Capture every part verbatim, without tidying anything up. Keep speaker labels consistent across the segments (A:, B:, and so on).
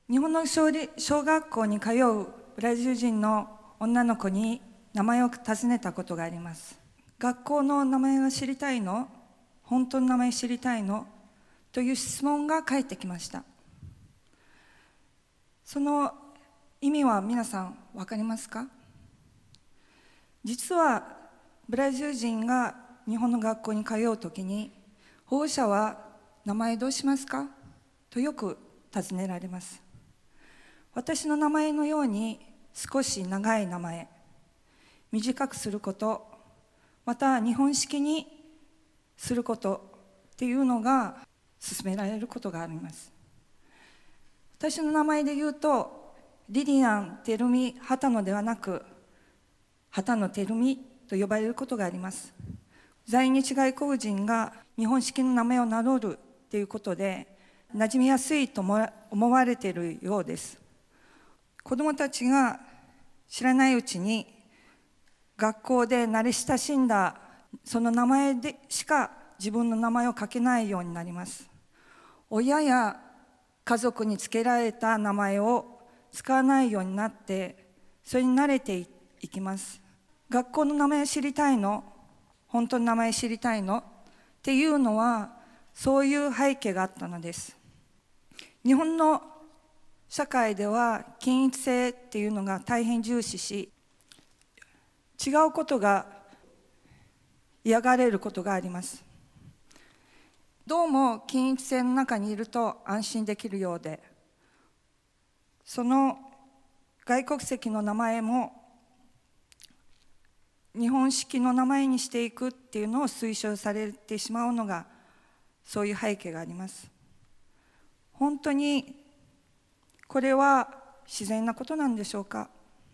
A: 日本の小学校に通うブラジル人の女の子に名前を尋ねたことがあります。学校の名前が知りたいの？本当の名前知りたいの？という質問が返ってきました。その意味は皆さん分かりますか？実はブラジル人が日本の学校に通うときに、保護者は名前どうしますかとよく尋ねられます。私の名前のように少し長い名前、短くすること、また日本式にすることっていうのが勧められることがあります。私の名前で言うと、リリアン・テルミ・ハタノではなく、ハタノ・テルミと呼ばれることがあります。在日外国人が日本式の名前を名乗るということで、馴染みやすいと思われているようです。子どもたちが知らないうちに学校で慣れ親しんだその名前でしか自分の名前を書けないようになります。親や家族につけられた名前を使わないようになって、それに慣れていきます。学校の名前知りたいの？本当の名前知りたいの？っていうのはそういう背景があったのです。日本の社会では均一性っていうのが大変重視し、違うことが嫌がれることがあります。どうも均一性の中にいると安心できるようで、その外国籍の名前も日本式の名前にしていくっていうのを推奨されてしまうのが、そういう背景があります。本当にこれは自然なことなんでしょうか？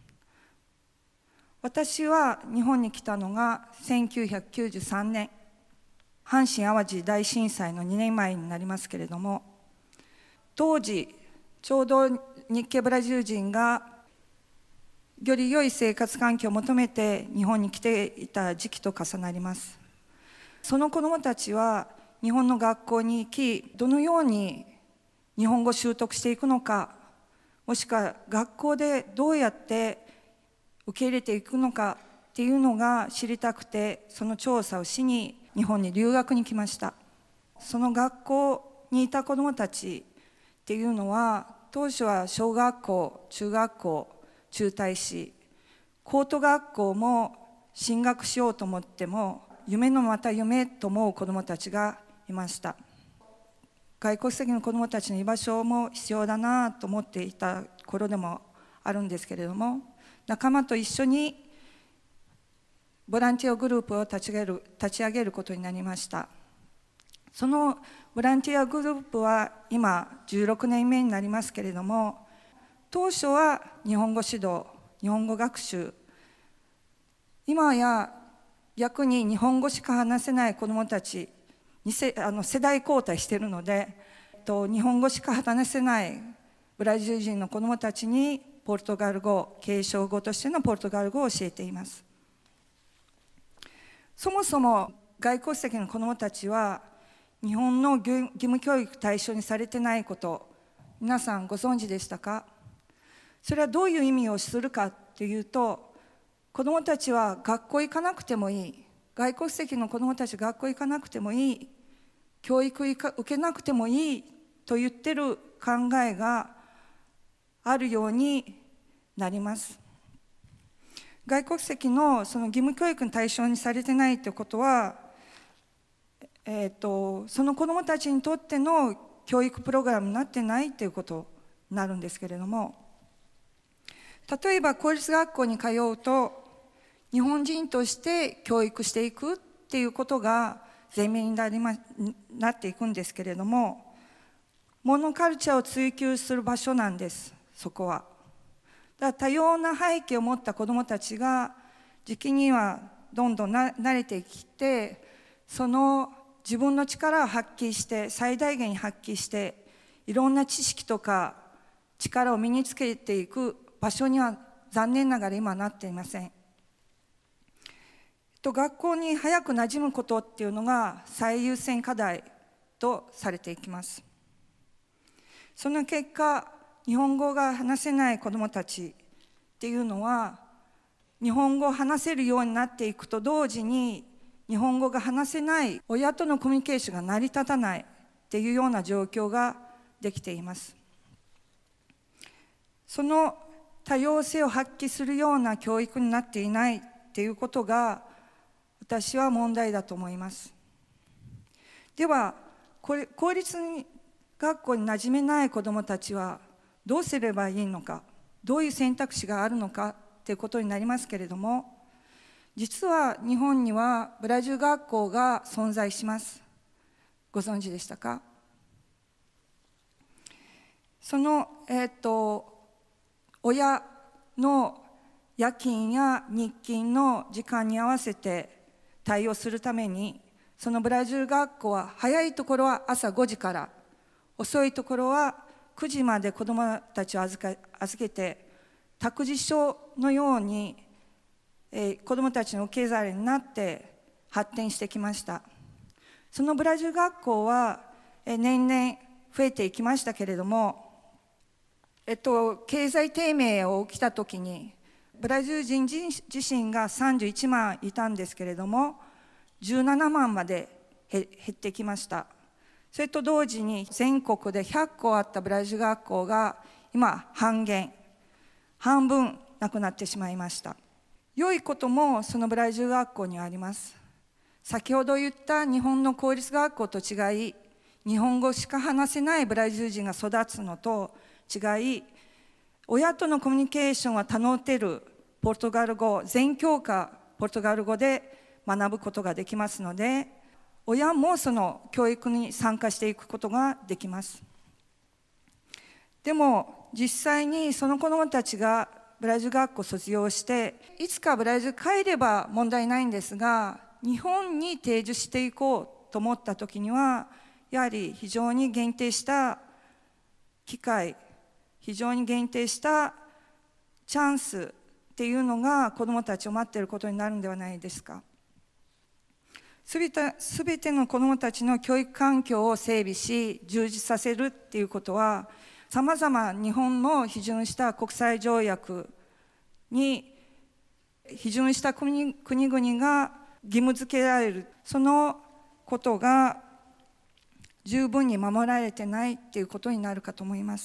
A: 私は日本に来たのがせんきゅうひゃくきゅうじゅうさんねん、阪神・淡路大震災のにねんまえになりますけれども、当時ちょうど日系ブラジル人がより良い生活環境を求めて日本に来ていた時期と重なります。その子どもたちは日本の学校に行き、どのように日本語を習得していくのか、もしくは学校でどうやって受け入れていくのかっていうのが知りたくて、その調査をしに日本に留学に来ました。その学校にいた子どもたちっていうのは、当初は小学校、中学校中退し、高等学校も進学しようと思っても夢のまた夢と思う子どもたちがいました。外国籍の子どもたちの居場所も必要だなと思っていた頃でもあるんですけれども、仲間と一緒にボランティアグループを立ち上げる、立ち上げることになりました。そのボランティアグループは今じゅうろくねんめになりますけれども、当初は日本語指導、日本語学習、今や逆に日本語しか話せない子どもたち、世, あの世代交代しているので、と日本語しか話せないブラジル人の子どもたちにポルトガル語、継承語としてのポルトガル語を教えています。そもそも外国籍の子どもたちは日本の義務教育対象にされてないこと、皆さんご存知でしたか？それはどういう意味をするかというと、子どもたちは学校行かなくてもいい、外国籍の子どもたち学校行かなくてもいい、教育受けなくてもいいと言ってる考えがあるようになります。外国籍のその義務教育の対象にされてないということは、えーと、その子どもたちにとっての教育プログラムになってないということになるんですけれども、例えば公立学校に通うと日本人として教育していくっていうことが前面になりま、なっていくんですけれども、モノカルチャーを追求する場所なんです、そこは。だから多様な背景を持った子どもたちが時期にはどんどんな慣れてきて、その自分の力を発揮して最大限に発揮していろんな知識とか力を身につけていく場所には残念ながら今はなっていません。学校に早く馴染むことっていうのが最優先課題とされていきます。その結果、 日本語が話せない子どもたちっていうのは、日本語を話せるようになっていくと同時に、日本語が話せない親とのコミュニケーションが成り立たないっていうような状況ができています。その多様性を発揮するような教育になっていないっていうことが、私は問題だと思います。では、これ公立学校に馴染めない子どもたちはどうすればいいのか、どういう選択肢があるのかということになりますけれども、実は日本にはブラジル学校が存在します。ご存知でしたか？その、えーと、親の夜勤や日勤の時間に合わせて対応するために、そのブラジル学校は早いところは朝ごじから、遅いところはくじまで子どもたちを預け、預けて、託児所のように、えー、子どもたちの受け皿になって発展してきました。そのブラジル学校は、えー、年々増えていきましたけれども、えっと、経済低迷を起きたときに、ブラジル人自身がさんじゅういちまんいたんですけれども、じゅうななまんまで減ってきました。それと同時に全国でひゃっこあったブラジル学校が今半減、半分なくなってしまいました。良いこともそのブラジル学校にはあります。先ほど言った日本の公立学校と違い、日本語しか話せないブラジル人が育つのと違い、親とのコミュニケーションは保てるポルトガル語、全教科ポルトガル語で学ぶことができますので、親もその教育に参加していくことができます。でも実際にその子どもたちがブラジル学校を卒業して、いつかブラジル帰れば問題ないんですが、日本に定住していこうと思ったときには、やはり非常に限定した機会、非常に限定したチャンスっていうのが子どもたちを待っていることになるんではないですか。すべて、すべての子どもたちの教育環境を整備し、充実させるっていうことは、さまざま日本の批准した国際条約に批准した国々が義務付けられる、そのことが十分に守られてないっていうことになるかと思います。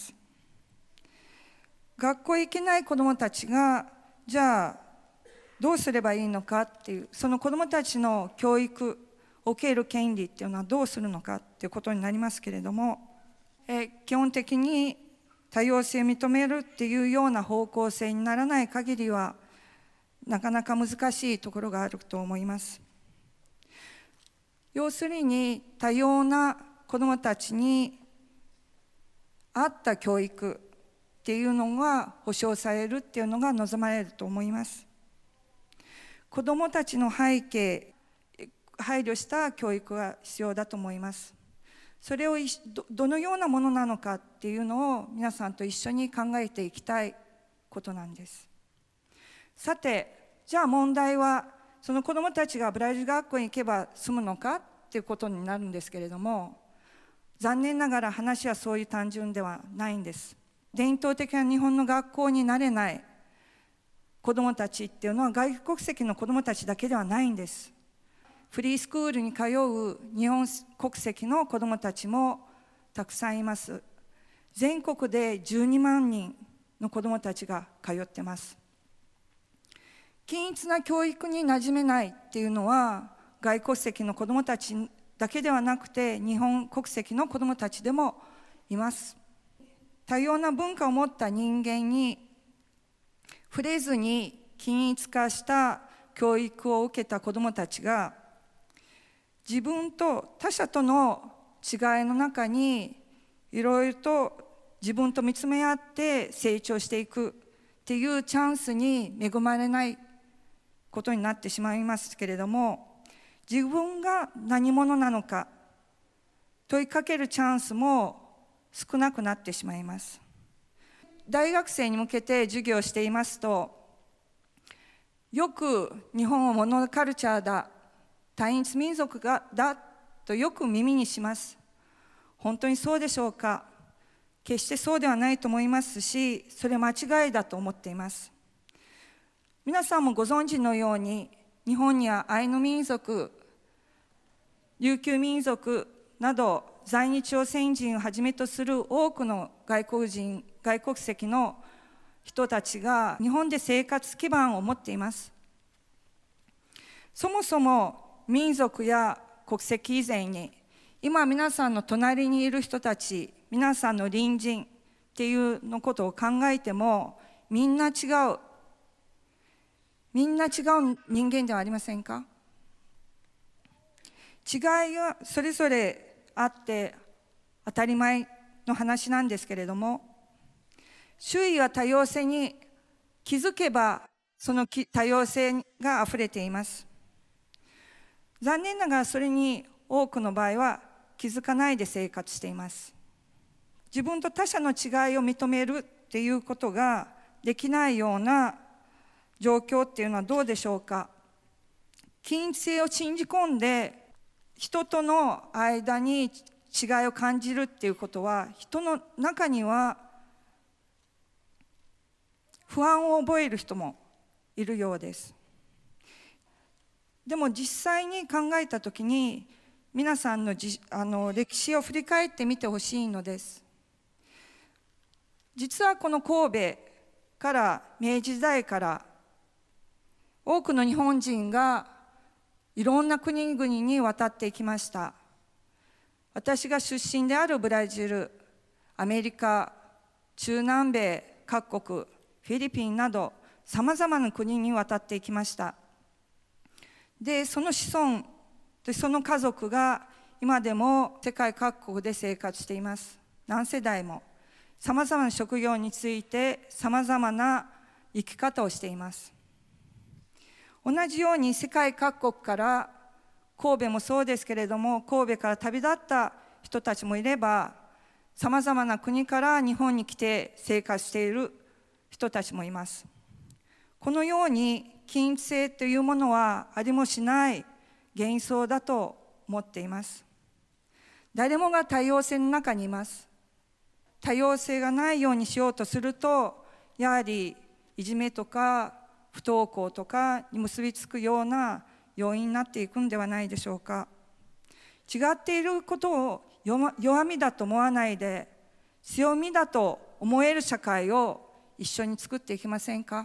A: 学校へ行けない子どもたちが、じゃあどうすればいいのかっていう、その子どもたちの教育を受ける権利っていうのはどうするのかっていうことになりますけれども、え基本的に多様性を認めるっていうような方向性にならない限りは、なかなか難しいところがあると思います。要するに、多様な子どもたちに合った教育っていうのが保障されるっていうのが望まれると思います。子どもたちの背景、配慮した教育が必要だと思います。それを ど, どのようなものなのかっていうのを皆さんと一緒に考えていきたいことなんです。さて、じゃあ問題は、その子どもたちがブラジル学校に行けば済むのかっていうことになるんですけれども、残念ながら話はそういう単純ではないんです。伝統的な日本の学校になれない子どもたちっていうのは、外国籍の子どもたちだけではないんです。フリースクールに通う日本国籍の子どもたちもたくさんいます。全国でじゅうにまんにんの子どもたちが通ってます。均一な教育に馴染めないっていうのは、外国籍の子どもたちだけではなくて、日本国籍の子どもたちでもいます。多様な文化を持った人間に触れずに均一化した教育を受けた子どもたちが、自分と他者との違いの中にいろいろと自分と見つめ合って成長していくっていうチャンスに恵まれないことになってしまいますけれども、自分が何者なのか問いかけるチャンスも少なくなってしまいます。大学生に向けて授業をしていますと、よく日本はモノカルチャーだ、単一民族がだとよく耳にします。本当にそうでしょうか。 決してそうではないと思いますし、それは間違いだと思っています。皆さんもご存知のように、日本にはアイヌ民族、琉球民族など在日朝鮮人をはじめとする多くの外国人、外国籍の人たちが日本で生活基盤を持っています。そもそも民族や国籍以前に、今皆さんの隣にいる人たち、皆さんの隣人っていうのことを考えても、みんな違う。みんな違う人間ではありませんか？違いがそれぞれあって当たり前の話なんですけれども、周囲は多様性に気づけば、その多様性があふれています。残念ながらそれに多くの場合は気づかないで生活しています。自分と他者の違いを認めるっていうことができないような状況っていうのはどうでしょうか。均一性を信じ込んで人との間に違いを感じるっていうことは、人の中には不安を覚える人もいるようです。でも実際に考えたときに、皆さんのじあの歴史を振り返ってみてほしいのです。実はこの神戸から明治時代から多くの日本人がいろんな国々に渡っていきました。私が出身であるブラジル、アメリカ、中南米各国、フィリピンなどさまざまな国に渡っていきました。で、その子孫でその家族が今でも世界各国で生活しています。何世代もさまざまな職業についてさまざまな生き方をしています。同じように世界各国から、神戸もそうですけれども、神戸から旅立った人たちもいれば、さまざまな国から日本に来て生活している人たちもいます。このように均一性というものはありもしない幻想だと思っています。誰もが多様性の中にいます。多様性がないようにしようとすると、やはりいじめとか不登校とかに結びつくような要因になっていくんではないでしょうか。違っていることを弱みだと思わないで、強みだと思える社会を一緒に作っていきませんか。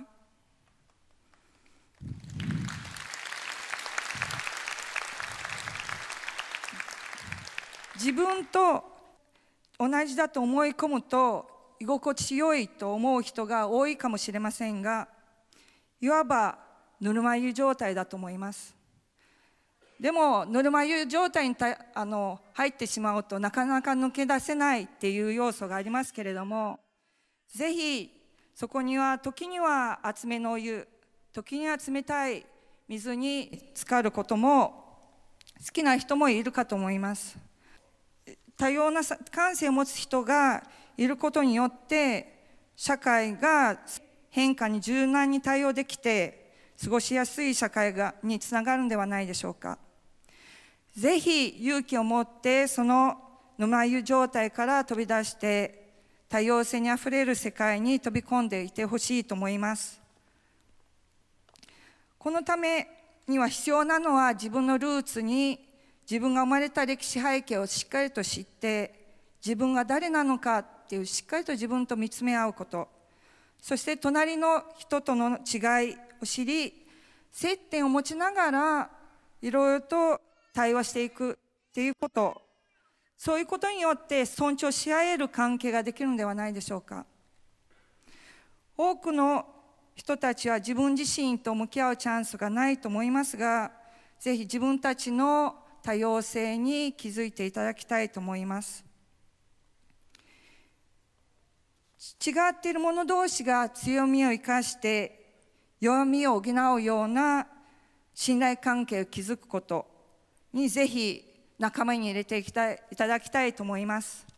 A: 自分と同じだと思い込むと居心地よいと思う人が多いかもしれませんが、いわばぬるま湯状態だと思います。でもぬるま湯状態にたあの入ってしまうとなかなか抜け出せないっていう要素がありますけれども、ぜひそこには時には熱めのお湯、時には冷たい水に浸かることも好きな人もいるかと思います。多様な感性を持つ人がいることによって社会が変化に柔軟に対応できて過ごしやすい社会がにつながるんではないでしょうか。ぜひ勇気を持ってその沼湯状態から飛び出して多様性にあふれる世界に飛び込んでいてほしいと思います。このためには必要なのは、自分のルーツに自分が生まれた歴史背景をしっかりと知って、自分が誰なのかっていうしっかりと自分と見つめ合うこと、そして隣の人との違いを知り、接点を持ちながらいろいろと対話していくっていうこと、そういうことによって尊重し合える関係ができるのではないでしょうか。多くの人たちは自分自身と向き合うチャンスがないと思いますが、ぜひ自分たちの多様性に気づいていただきたいと思います。違っている者同士が強みを生かして弱みを補うような信頼関係を築くことに、ぜひ仲間に入れていきたい、いただきたいと思います。